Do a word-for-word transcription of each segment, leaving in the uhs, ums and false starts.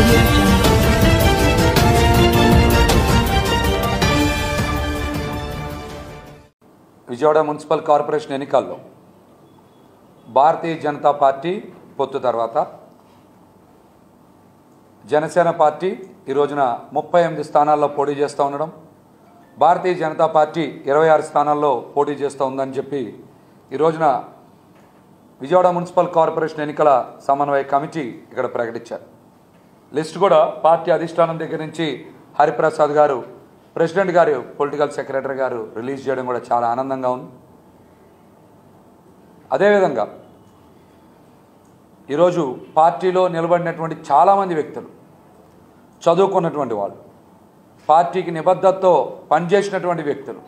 audio jungle. Vijayawada municipal corporation ఎన్నికల్లో Bharatiya Janata party పొత్తు తర్వాత జనసేన పార్టీ ఈ రోజున ముప్పై ఎనిమిది స్థానాల్లో పోటీ చేస్తూ ఉండడం, భారతీయ జనతా పార్టీ ఇరవై ఆరు స్థానాల్లో పోటీ చేస్తూ ఉందని చెప్పి ఈ రోజున విజయవాడ మున్సిపల్ కార్పొరేషన్ ఎన్నికల సమన్వయ కమిటీ ఇక్కడ ప్రకటించారు. లిస్ట్ కూడా పార్టీ అధిష్టానం దగ్గర నుంచి హరిప్రసాద్ గారు, ప్రెసిడెంట్ గారు, పొలిటికల్ సెక్రటరీ గారు రిలీజ్ చేయడం కూడా చాలా ఆనందంగా ఉంది. అదేవిధంగా ఈరోజు పార్టీలో నిలబడినటువంటి చాలామంది వ్యక్తులు, చదువుకున్నటువంటి వాళ్ళు, పార్టీకి నిబద్ధతతో పనిచేసినటువంటి వ్యక్తులు,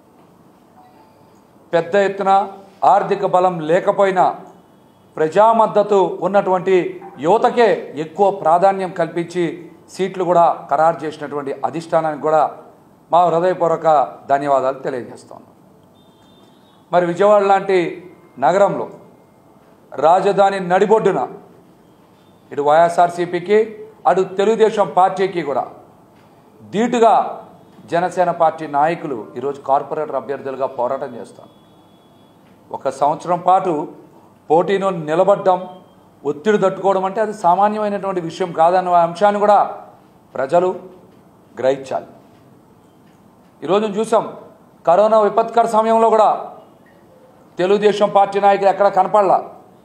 పెద్ద ఎత్తున ఆర్థిక బలం లేకపోయినా ప్రజా మద్దతు ఉన్నటువంటి యువతకే ఎక్కువ ప్రాధాన్యం కల్పించి సీట్లు కూడా ఖరారు చేసినటువంటి అధిష్టానానికి కూడా మా హృదయపూర్వక ధన్యవాదాలు తెలియజేస్తాను. మరి విజయవాడ లాంటి నగరంలో రాజధాని నడిబొడ్డున ఇటు వైఎస్ఆర్సీపీకి అటు తెలుగుదేశం పార్టీకి కూడా ధీటుగా జనసేన పార్టీ నాయకులు ఈరోజు కార్పొరేటర్ అభ్యర్థులుగా పోరాటం చేస్తాను. ఒక సంవత్సరం పాటు పోటీలో నిలబడ్డం, ఒత్తిడి తట్టుకోవడం అంటే అది సామాన్యమైనటువంటి విషయం కాదన్న అంశాన్ని కూడా ప్రజలు గ్రహించాలి. ఈరోజు చూసాం, కరోనా విపత్కర సమయంలో కూడా తెలుగుదేశం పార్టీ నాయకులు ఎక్కడ కనపడలా.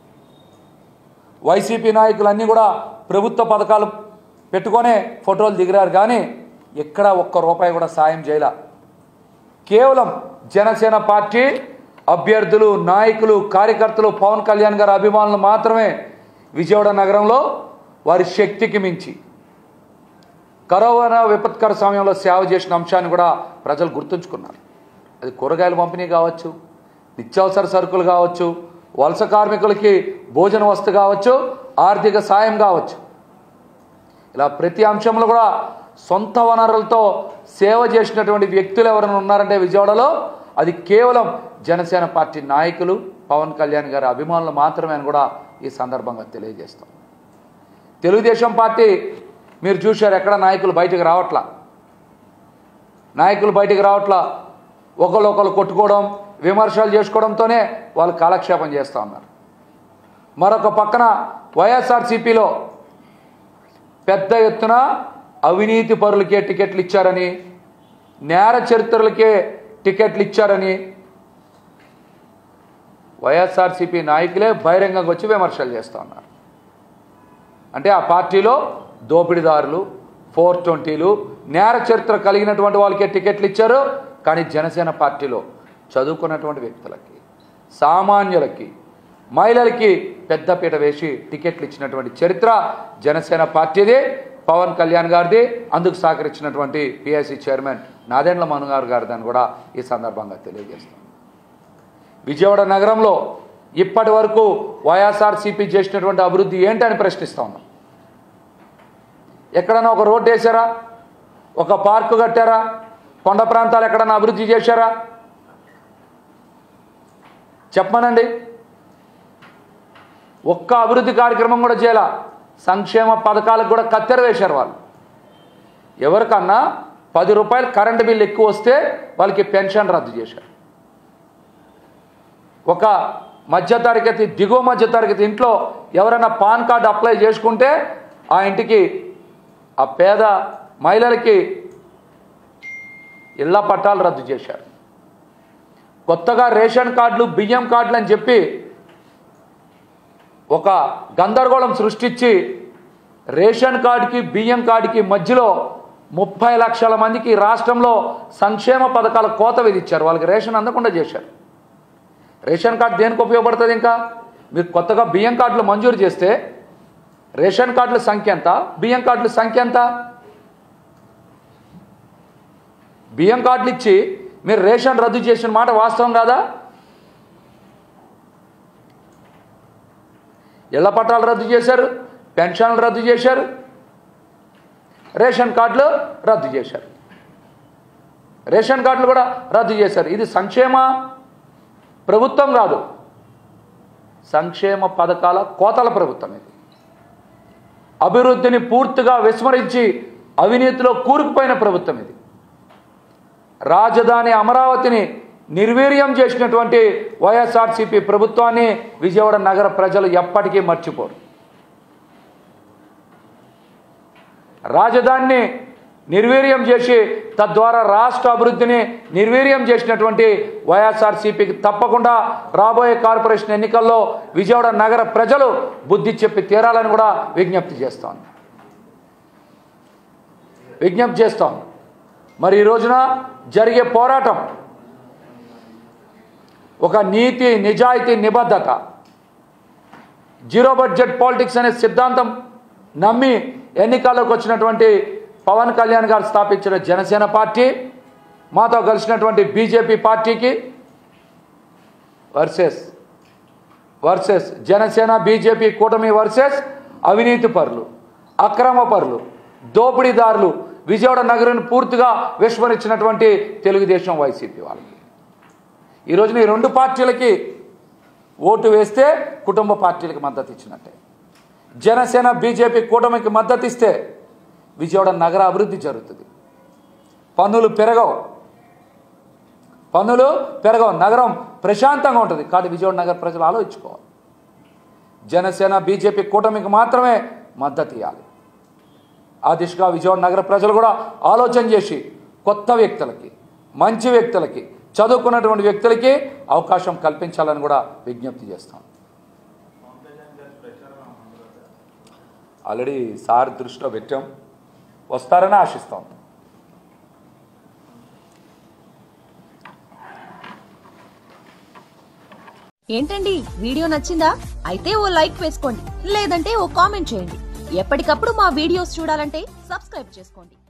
వైసీపీ నాయకులన్నీ కూడా ప్రభుత్వ పథకాలు పెట్టుకొనే ఫోటోలు దిగిరారు, కానీ ఎక్కడ ఒక్క రూపాయి కూడా సాయం చేయలే. కేవలం జనసేన పార్టీ అభ్యర్థులు, నాయకులు, కార్యకర్తలు, పవన్ కళ్యాణ్ గారి అభిమానులు మాత్రమే విజయవాడ నగరంలో వారి శక్తికి మించి కరోనా విపత్కర సమయంలో సేవ చేసిన అంశాన్ని కూడా ప్రజలు గుర్తుంచుకున్నారు. అది కూరగాయల పంపిణీ కావచ్చు, నిత్యావసర సరుకులు కావచ్చు, వలస కార్మికులకి భోజన వస్తు కావచ్చు, ఆర్థిక సాయం కావచ్చు, ఇలా ప్రతి అంశంలో కూడా సొంత వనరులతో సేవ చేసినటువంటి వ్యక్తులు ఎవరైనా ఉన్నారంటే విజయవాడలో అది కేవలం జనసేన పార్టీ నాయకులు, పవన్ కళ్యాణ్ గారి అభిమానులు మాత్రమే అని కూడా ఈ సందర్భంగా తెలియజేస్తాం. తెలుగుదేశం పార్టీ మీరు చూశారు, ఎక్కడ నాయకులు బయటకు రావట్లా. నాయకులు బయటకు రావట్లా ఒకళ్ళు ఒకళ్ళు కొట్టుకోవడం, విమర్శలు చేసుకోవడంతోనే వాళ్ళు కాలక్షేపం చేస్తూ ఉన్నారు. మరొక పక్కన వైఎస్ఆర్సీపీలో పెద్ద ఎత్తున అవినీతి పరులకే టికెట్లు ఇచ్చారని, నేర చరిత్రలకే టికెట్లు ఇచ్చారని వైఎస్ఆర్సీపీ నాయకులే బహిరంగంగా వచ్చి విమర్శలు చేస్తూ ఉన్నారు. అంటే ఆ పార్టీలో దోపిడీదారులు, ఫోర్ ట్వంటీలు, నేర చరిత్ర కలిగినటువంటి వాళ్ళకే టికెట్లు ఇచ్చారు. కానీ జనసేన పార్టీలో చదువుకున్నటువంటి వ్యక్తులకి, సామాన్యులకి, మహిళలకి పెద్దపీట వేసి టికెట్లు ఇచ్చినటువంటి చరిత్ర జనసేన పార్టీది, పవన్ కళ్యాణ్ గారిది. అందుకు సహకరించినటువంటి పిఐసి చైర్మన్ నాదెండ్ల మనుగారు గారిదని కూడా ఈ సందర్భంగా తెలియజేస్తాం. విజయవాడ నగరంలో ఇప్పటి వరకు వైఎస్ఆర్సీపీ చేసినటువంటి అభివృద్ధి ఏంటని ప్రశ్నిస్తూ ఉన్నాం. ఎక్కడైనా ఒక రోడ్డు వేశారా? ఒక పార్కు కట్టారా? కొండ ప్రాంతాలు ఎక్కడైనా అభివృద్ధి చేశారా? చెప్పమనండి. ఒక్క అభివృద్ధి కార్యక్రమం కూడా చేయాల. సంక్షేమ పథకాలకు కూడా కత్తెర వేశారు వాళ్ళు. ఎవరికన్నా పది రూపాయలు కరెంటు బిల్లు ఎక్కువ వస్తే వాళ్ళకి పెన్షన్ రద్దు చేశారు. ఒక మధ్యతరగతి, దిగువ మధ్యతరగతి ఇంట్లో ఎవరైనా పాన్ కార్డు అప్లై చేసుకుంటే ఆ ఇంటికి, ఆ పేద మహిళలకి ఇళ్ల పట్టాలు రద్దు చేశారు. కొత్తగా రేషన్ కార్డులు, బియ్యం కార్డులు అని చెప్పి ఒక గందరగోళం సృష్టించి రేషన్ కార్డుకి, బియ్యం కార్డుకి మధ్యలో ముప్పై లక్షల మందికి రాష్ట్రంలో సంక్షేమ పథకాల కోత విధించారు. వాళ్ళకి రేషన్ అందకుండా చేశారు. రేషన్ కార్డు దేనికి ఉపయోగపడుతుంది? ఇంకా మీరు కొత్తగా బియ్యం కార్డులు మంజూరు చేస్తే రేషన్ కార్డుల సంఖ్య ఎంత, బియ్యం కార్డుల సంఖ్య ఎంత? బియ్యం కార్డులు ఇచ్చి మీరు రేషన్ రద్దు చేసిన మాట వాస్తవం కాదా? ఇళ్ల పట్టాలు రద్దు చేశారు, పెన్షన్లు రద్దు చేశారు, రేషన్ కార్డులు రద్దు చేశారు, రేషన్ కార్డులు కూడా రద్దు చేశారు. ఇది సంక్షేమ ప్రభుత్వం కాదు, సంక్షేమ పథకాల కోతల ప్రభుత్వం ఇది. అభివృద్ధిని పూర్తిగా విస్మరించి అవినీతిలో కూరుకుపోయిన ప్రభుత్వం ఇది. రాజధాని అమరావతిని నిర్వీర్యం చేసినటువంటి వైఎస్ఆర్సీపీ ప్రభుత్వాన్ని విజయవాడ నగర ప్రజలు ఎప్పటికీ మర్చిపోరు. రాజధానిని నిర్వీర్యం చేసి తద్వారా రాష్ట్ర అభివృద్ధిని నిర్వీర్యం చేసినటువంటి వైఎస్ఆర్సీపీకి తప్పకుండా రాబోయే కార్పొరేషన్ ఎన్నికల్లో విజయవాడ నగర ప్రజలు బుద్ధి చెప్పి తీరాలని కూడా విజ్ఞప్తి చేస్తాం విజ్ఞప్తి చేస్తాం మరి ఈ రోజున జరిగే పోరాటం ఒక నీతి, నిజాయితీ, నిబద్ధత, జీరో బడ్జెట్ పాలిటిక్స్ అనే సిద్ధాంతం నమ్మి ఎన్నికల్లోకి వచ్చినటువంటి పవన్ కళ్యాణ్ గారు స్థాపించిన జనసేన పార్టీ, మాతో కలిసినటువంటి బీజేపీ పార్టీకి వర్సెస్ వర్సెస్ జనసేన బీజేపీ కూటమి వర్సెస్ అవినీతి పరులు, అక్రమ పరులు, దోపిడీదారులు, విజయవాడ నగరాన్ని పూర్తిగా విస్మరించినటువంటి తెలుగుదేశం వైసీపీ వాళ్ళకి ఈ రోజున ఈ రెండు పార్టీలకి ఓటు వేస్తే కుటుంబ పార్టీలకు మద్దతు ఇచ్చినట్టే. జనసేన బీజేపీ కూటమికి మద్దతు ఇస్తే విజయవాడ నగర అభివృద్ధి జరుగుతుంది. పన్నులు పెరగవు పన్నులు పెరగవు నగరం ప్రశాంతంగా ఉంటుంది. కాబట్టి విజయవాడ నగర ప్రజలు ఆలోచించుకోవాలి. జనసేన బీజేపీ కూటమికి మాత్రమే మద్దతు ఇవ్వాలి. ఆ దిశగా విజయవాడ నగర ప్రజలు కూడా ఆలోచన చేసి కొత్త వ్యక్తులకి, మంచి వ్యక్తులకి, చదువుకున్నటువంటి వ్యక్తులకి అవకాశం కల్పించాలని కూడా విజ్ఞప్తి చేస్తాం. ఆల్రెడీ సార్ దృష్టిలో పెట్టాం, వస్తారని ఆశిస్తాం. ఏంటండి వీడియో నచ్చిందా? అయితే ఓ లైక్ వేసుకోండి, లేదంటే ఓ కామెంట్ చేయండి. ఎప్పటికప్పుడు మా వీడియోస్ చూడాలంటే సబ్స్క్రైబ్ చేసుకోండి.